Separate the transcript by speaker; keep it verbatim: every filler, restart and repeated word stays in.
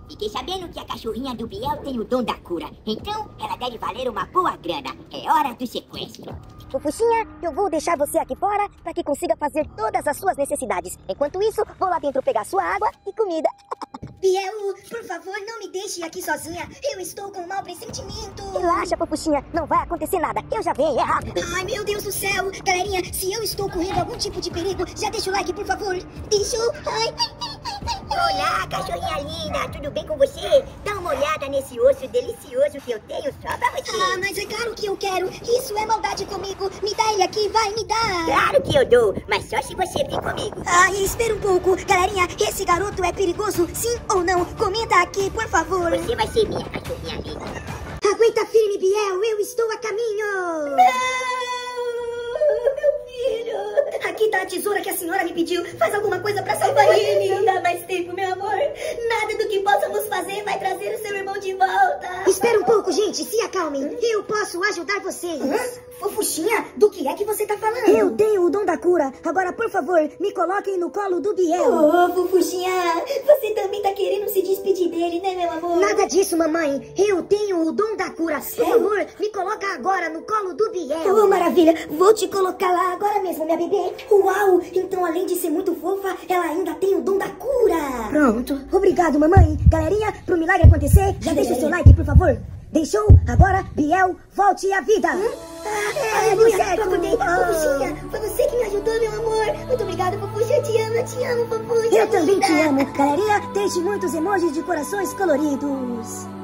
Speaker 1: Fiquei sabendo que a cachorrinha do Biel tem o dom da cura. Então, ela deve valer uma boa grana. É hora do sequestro.
Speaker 2: Fofuxinha, eu vou deixar você aqui fora para que consiga fazer todas as suas necessidades. Enquanto isso, vou lá dentro pegar sua água e comida.
Speaker 3: Biel, por favor, não me deixe aqui sozinha. Eu estou com um mau pressentimento.
Speaker 2: Relaxa, Fofuxinha, não vai acontecer nada. Eu já venho, é rápido.
Speaker 3: Ai, meu Deus do céu. Galerinha, se eu estou correndo algum tipo de perigo, já deixa o like, por favor. Deixa o... Ai.
Speaker 1: Olá, cachorrinha linda, tudo bem com você? Dá uma olhada nesse osso delicioso que eu tenho só pra você.
Speaker 3: Ah, mas é claro que eu quero. Isso é maldade comigo. Me dá ele aqui, vai, me dá.
Speaker 1: Claro que eu dou, mas só se você vir comigo.
Speaker 3: Ai, espera um pouco. Galerinha, esse garoto é perigoso, sim ou não? Comenta aqui, por favor.
Speaker 1: Você vai ser minha cachorrinha linda.
Speaker 3: Aguenta firme, Biel, eu estou a caminho. Não, meu filho. Aqui tá a tesoura que a senhora me pediu. Faz alguma coisa pra salvar ele. Não dá mais tempo, meu amor. Nada do que possamos fazer vai trazer o seu irmão de volta. Espera um pouco, gente. Se acalmem. Eu posso ajudar vocês. Hã? Fofuxinha, do que é que você tá falando?
Speaker 2: Eu tenho o dom da cura. Agora, por favor, me coloquem no colo do Biel.
Speaker 3: Oh, Fofuxinha, você também tá querendo se despedir dele, né, meu amor?
Speaker 2: Nada disso, mamãe. Eu tenho o dom da cura. Por favor, me coloca agora no colo do Biel.
Speaker 3: Oh, maravilha. Vou te colocar lá agora mesmo, minha bebê. Uau, então além de ser muito fofa, ela ainda tem o dom da cura.
Speaker 2: Pronto. Obrigado, mamãe. Galerinha, pro milagre acontecer, já deixa o seu like, por favor. Deixou? Agora, Biel, volte à vida. Hum?
Speaker 3: Ah, é, aleluia, eu acordei. Fofuxinha, foi você que me ajudou, meu amor. Muito obrigada, Fofuxa. Eu te amo, eu te amo, Fofuxa.
Speaker 2: Eu também
Speaker 3: linda.
Speaker 2: te amo. Galerinha, deixe muitos emojis de corações coloridos.